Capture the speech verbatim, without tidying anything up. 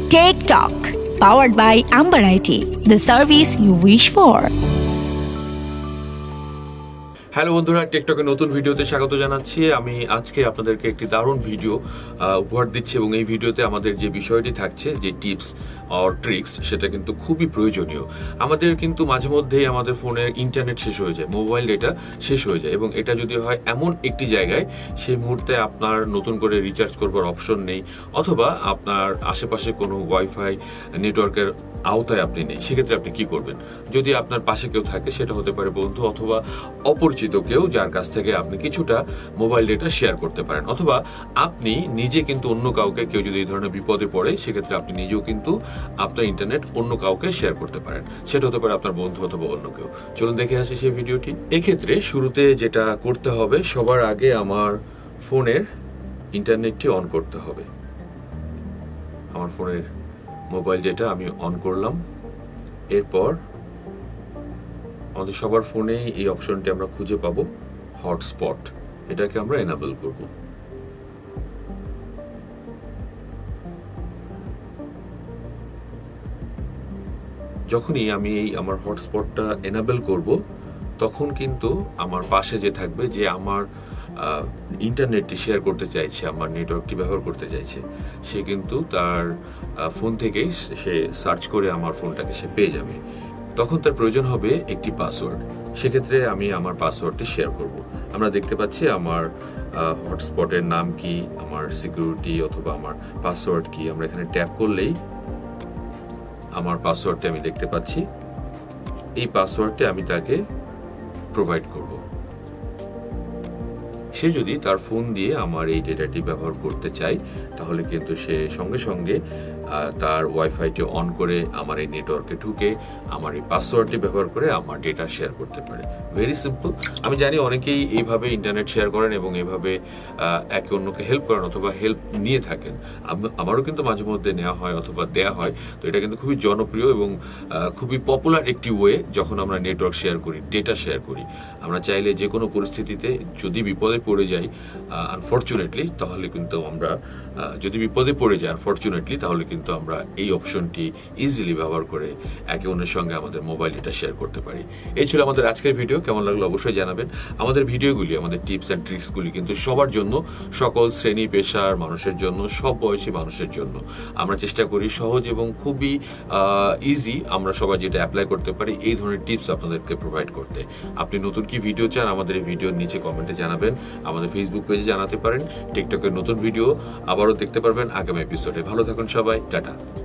TikTok, powered by Amber I T, the service you wish for. Hello বন্ধুরা, টিকটকের নতুন ভিডিওতে স্বাগত জানাচ্ছি। আমি আজকে আপনাদেরকে একটি দারুণ ভিডিও উপহার দিচ্ছি এবং এই ভিডিওতে আমাদের যে বিষয়টি থাকছে, যে টিপস অর ট্রিক্স, সেটা কিন্তু খুবই প্রয়োজনীয়। আমাদের কিন্তু মাঝে মধ্যেই আমাদের ফোনের ইন্টারনেট শেষ হয়ে যায়, মোবাইল ডেটা শেষ হয়ে যায়, এবং এটা যদি হয় এমন একটি জায়গায়, সেই মুহূর্তে আপনার নতুন করে রিচার্জ করবার অপশন নেই, অথবা আপনার আশেপাশে কোনো ওয়াইফাই নেটওয়ার্কের আওতায় আপনি নেই, সেক্ষেত্রে আপনি কি করবেন? যদি আপনার পাশে কেউ থাকে, সেটা হতে পারে বন্ধু অথবা অপরিচিত কেউ, যার কাছ থেকে আপনি কিছুটা মোবাইল ডেটা শেয়ার করতে পারেন, অথবা আপনি নিজে কিন্তু অন্য কাউকে, কেউ যদি এই ধরনের বিপদে পড়ে, সেক্ষেত্রে আপনি নিজেও কিন্তু আপনার ইন্টারনেট অন্য কাউকে শেয়ার করতে পারেন। সেটা হতে পারে আপনার বন্ধু অথবা অন্য কেউ। চলুন দেখে আসি সেই ভিডিওটি। এক্ষেত্রে শুরুতে যেটা করতে হবে, সবার আগে আমার ফোনের ইন্টারনেটটি অন করতে হবে। আমার ফোনের মোবাইল ডেটা আমি অন করলাম। এরপর আমাদের সবার ফোনেই এই অপশনটি আমরা খুঁজে পাবো, হটস্পট। এটাকে আমরা এনাবেল করব। যখনই আমি এই আমার হটস্পটটা এনাবেল করব, তখন কিন্তু আমার পাশে যে থাকবে, যে আমার ইন্টারনেটটি শেয়ার করতে চাইছে, আমার নেটওয়ার্কটি ব্যবহার করতে চাইছে, সে কিন্তু তার ফোন থেকেই সে সার্চ করে আমার ফোনটাকে সে পেয়ে যাবে। তখন তার প্রয়োজন হবে একটি পাসওয়ার্ড। সেক্ষেত্রে আমি আমার পাসওয়ার্ডটি শেয়ার করব। আমরা দেখতে পাচ্ছি আমার হটস্পটের নাম কি, আমার সিকিউরিটি অথবা আমার পাসওয়ার্ড কি। আমরা এখানে ট্যাপ করলেই আমার পাসওয়ার্ডটি আমি দেখতে পাচ্ছি। এই পাসওয়ার্ডটি আমি তাকে প্রোভাইড করব। সে যদি তার ফোন দিয়ে আমার এই ডেটাটি ব্যবহার করতে চায়, তাহলে কিন্তু সে সঙ্গে সঙ্গে তার ওয়াইফাইটি অন করে আমার এই নেটওয়ার্কে ঢুকে আমার এই পাসওয়ার্ডটি ব্যবহার করে আমার ডেটা শেয়ার করতে পারে। Very simple. আমি জানি অনেকেই এইভাবে ইন্টারনেট শেয়ার করেন এবং এইভাবে একে অন্যকে হেল্প করেন অথবা হেল্প নিয়ে থাকেন। আমারও কিন্তু মাঝে মধ্যে নেওয়া হয় অথবা দেয়া হয়। তো এটা কিন্তু খুবই জনপ্রিয় এবং খুবই পপুলার একটি ওয়ে, যখন আমরা নেটওয়ার্ক শেয়ার করি, ডেটা শেয়ার করি। আমরা চাইলে যে কোনো পরিস্থিতিতে যদি বিপদে পড়ে যাই, আনফরচুনেটলি, তাহলে কিন্তু আমরা যদি বিপদে পড়ে যাই আনফরচুনেটলি তাহলে কিন্তু আমরা এই অপশনটি ইজিলি ব্যবহার করে একে অন্যের সঙ্গে আমাদের মোবাইল ডেটা শেয়ার করতে পারি। এই ছিল আমাদের আজকের ভিডিও। কেমন লাগলো অবশ্যই জানাবেন। আমাদের ভিডিওগুলি, আমাদের টিপস অ্যান্ড ট্রিক্সগুলি কিন্তু সবার জন্য, সকল শ্রেণী পেশার মানুষের জন্য, সব বয়সী মানুষের জন্য। আমরা চেষ্টা করি সহজ এবং খুবই ইজি আমরা সবাই যেটা অ্যাপ্লাই করতে পারি, এই ধরনের টিপস আপনাদেরকে প্রোভাইড করতে। আপনি নতুন কি ভিডিও চান, আমাদের এই ভিডিওর নিচে কমেন্টে জানাবেন। আমাদের ফেসবুক পেজে জানাতে পারেন। টিকটকের নতুন ভিডিও আবারও দেখতে পারবেন আগামী এপিসোডে। ভালো থাকুন সবাই, টাটা।